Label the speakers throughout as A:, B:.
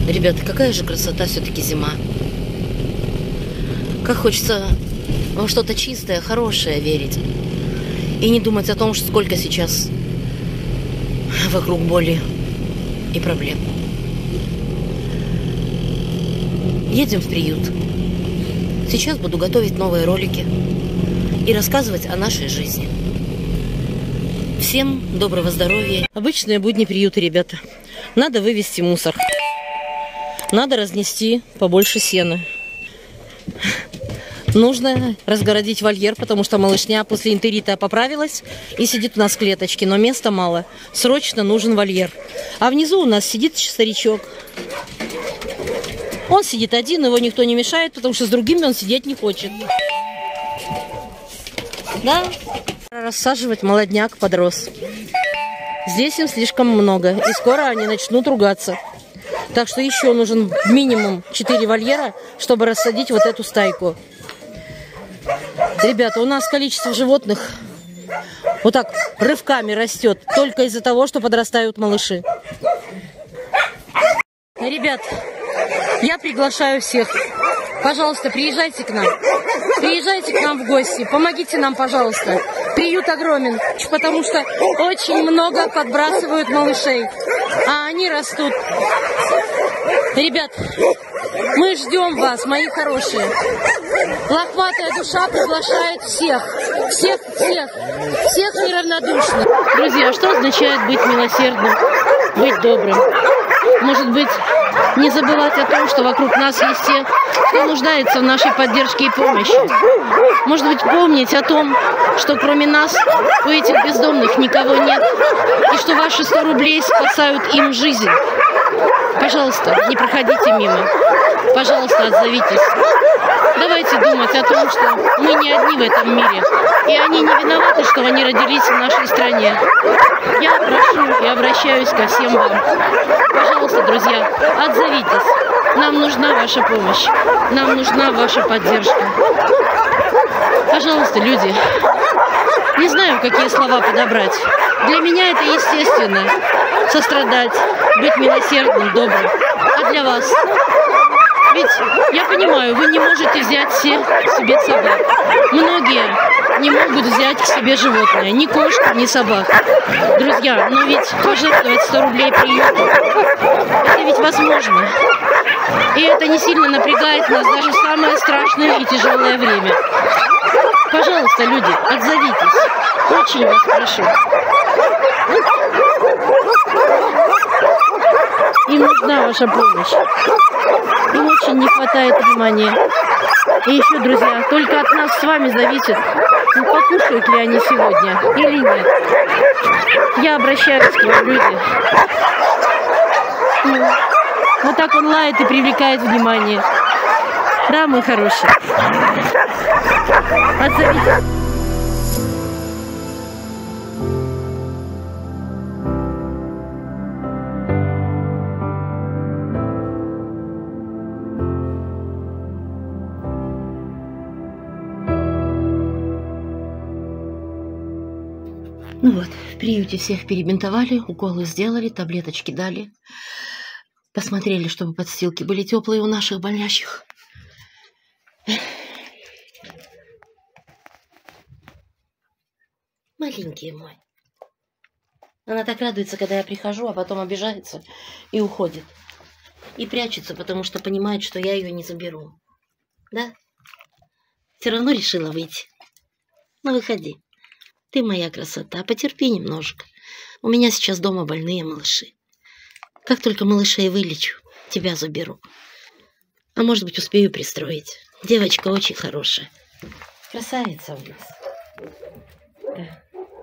A: Ребята, какая же красота все-таки зима. Как хочется во что-то чистое, хорошее верить. И не думать о том, что сколько сейчас вокруг боли и проблем. Едем в приют. Сейчас буду готовить новые ролики и рассказывать о нашей жизни. Всем доброго здоровья. Обычные будни приюта, ребята. Надо вывести мусор. Надо разнести побольше сена. Нужно разгородить вольер, потому что малышня после энтерита поправилась и сидит у нас в клеточке, но места мало. Срочно нужен вольер. А внизу у нас сидит старичок. Он сидит один, его никто не мешает, потому что с другими он сидеть не хочет. Да, рассаживать молодняк подрос. Здесь им слишком много, и скоро они начнут ругаться. Так что еще нужен минимум 4 вольера, чтобы рассадить вот эту стайку. Ребята, у нас количество животных вот так рывками растет только из-за того, что подрастают малыши. Ребят, я приглашаю всех. Пожалуйста, приезжайте к нам. Приезжайте к нам в гости. Помогите нам, пожалуйста. Приют огромен, потому что очень много подбрасывают малышей. А они растут. Ребят, мы ждем вас, мои хорошие. Лохматая душа приглашает всех. Всех неравнодушных. Друзья, что означает быть милосердным, быть добрым? Может быть, не забывать о том, что вокруг нас есть те, кто нуждается в нашей поддержке и помощи. Может быть, помнить о том, что кроме нас у этих бездомных никого нет, и что ваши 100 рублей спасают им жизнь. Пожалуйста, не проходите мимо. Пожалуйста, отзовитесь. Давайте думать о том, что мы не одни в этом мире, и они не виноваты, что они родились в нашей стране. Я прошу и обращаюсь ко всем вам. Пожалуйста, друзья, отзовитесь. Нам нужна ваша помощь. Нам нужна ваша поддержка. Пожалуйста, люди. Не знаю, какие слова подобрать. Для меня это естественно. Сострадать, быть милосердным, добрым. А для вас? Ведь я понимаю, вы не можете взять все себе собак. Многие не могут взять к себе животное. Ни кошку, ни собак. Друзья, но ведь пожертвовать 100 рублей приюту, это ведь возможно. И это не сильно напрягает нас даже в самое страшное и тяжелое время. Пожалуйста, люди, отзовитесь. Очень вас прошу. Им нужна ваша помощь. Им очень не хватает внимания. И еще, друзья, только от нас с вами зависит, покушают ли они сегодня или нет. Я обращаюсь к вам, люди. Вот так он лает и привлекает внимание. Да, мой хороший. Отзовитесь. Ну вот, в приюте всех перебинтовали, уколы сделали, таблеточки дали. Посмотрели, чтобы подстилки были теплые у наших болящих. Маленький мой. Она так радуется, когда я прихожу, а потом обижается и уходит. И прячется, потому что понимает, что я ее не заберу. Да? Все равно решила выйти. Ну, выходи. Ты моя красота, потерпи немножко. У меня сейчас дома больные малыши. Как только малышей вылечу, тебя заберу. А может быть, успею пристроить. Девочка очень хорошая. Красавица у нас. Да.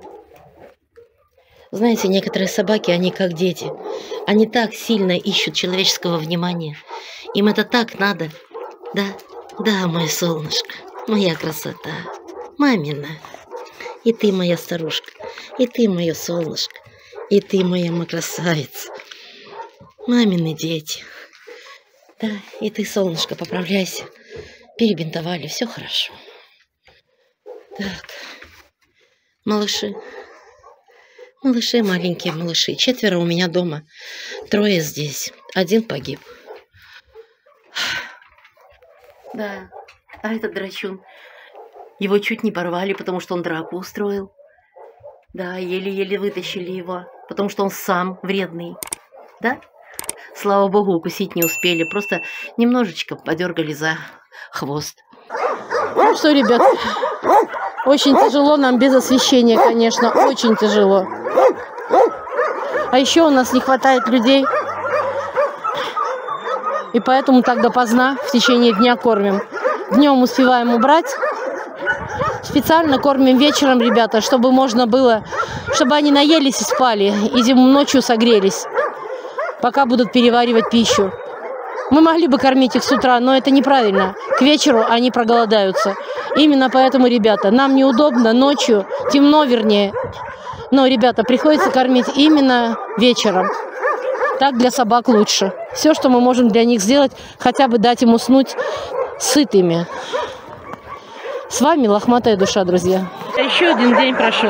A: Знаете, некоторые собаки, они как дети. Они так сильно ищут человеческого внимания. Им это так надо. Да, да, мое солнышко, моя красота, мамина. И ты моя старушка, и ты мое солнышко, и ты моя красавица. Мамины дети. Да, и ты, солнышко, поправляйся. Перебинтовали, все хорошо. Так, малыши. Малыши, маленькие малыши. 4 у меня дома. 3 здесь. 1 погиб. Да, а этот драчун, его чуть не порвали, потому что он драку устроил. Да, еле-еле вытащили его, потому что он сам вредный. Да? Слава богу, укусить не успели, просто немножечко подергали за хвост. Ну что, ребят, очень тяжело нам без освещения, конечно, очень тяжело. А еще у нас не хватает людей, и поэтому так допоздна в течение дня кормим. Днем успеваем убрать. Специально кормим вечером, ребята, чтобы можно было, чтобы они наелись и спали, и ночью согрелись, пока будут переваривать пищу. Мы могли бы кормить их с утра, но это неправильно. К вечеру они проголодаются. Именно поэтому, ребята, нам неудобно ночью, темно вернее. Но, ребята, приходится кормить именно вечером. Так для собак лучше. Все, что мы можем для них сделать, хотя бы дать им уснуть сытыми. С вами Лохматая душа, друзья. Еще один день прошел.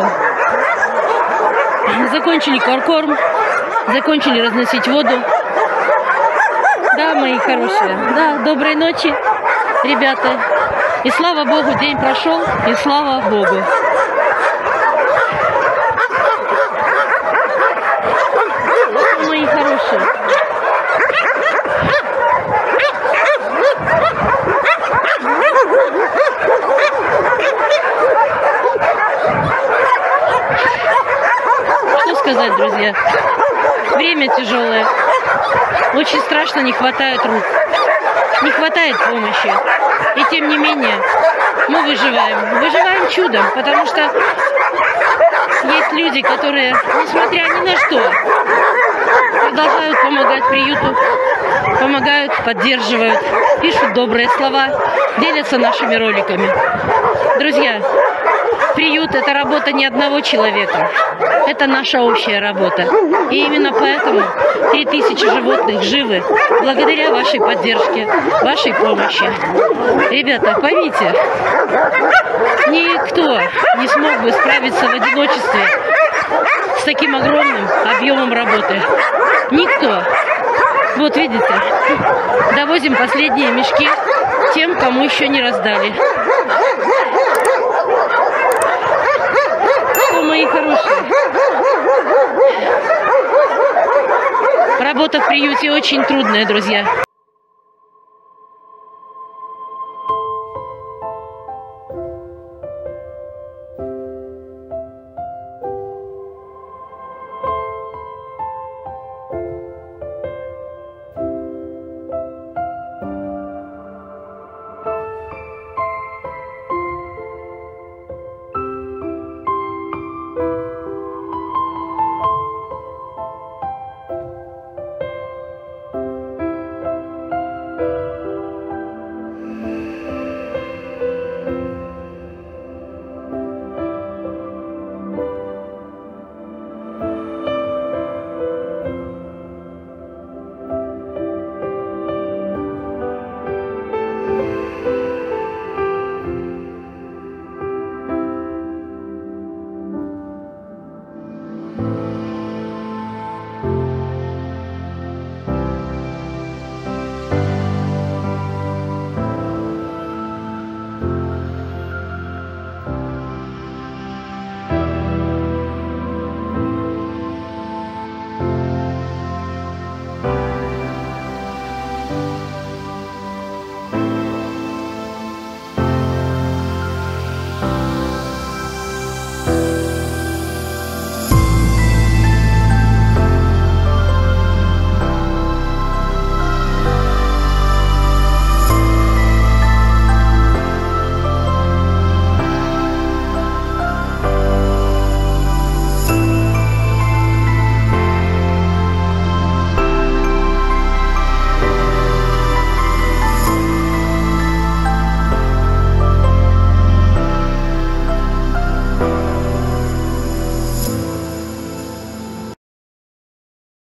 A: Закончили корм, закончили разносить воду. Да, мои хорошие. Да, доброй ночи, ребята. И слава Богу, день прошел, и слава Богу. Мои хорошие. Что сказать, друзья? Время тяжелое. Очень страшно, не хватает рук. Не хватает помощи. И тем не менее, мы выживаем. Выживаем чудом, потому что есть люди, которые, несмотря ни на что, продолжают помогать приюту, помогают, поддерживают, пишут добрые слова, делятся нашими роликами. Друзья, приют – это работа не одного человека. Это наша общая работа. И именно поэтому 3000 животных живы благодаря вашей поддержке, вашей помощи. Ребята, поймите, никто не смог бы справиться в одиночестве с таким огромным объемом работы. Никто. Вот видите, довозим последние мешки тем, кому еще не раздали. О, мои хорошие. Работа в приюте очень трудная, друзья.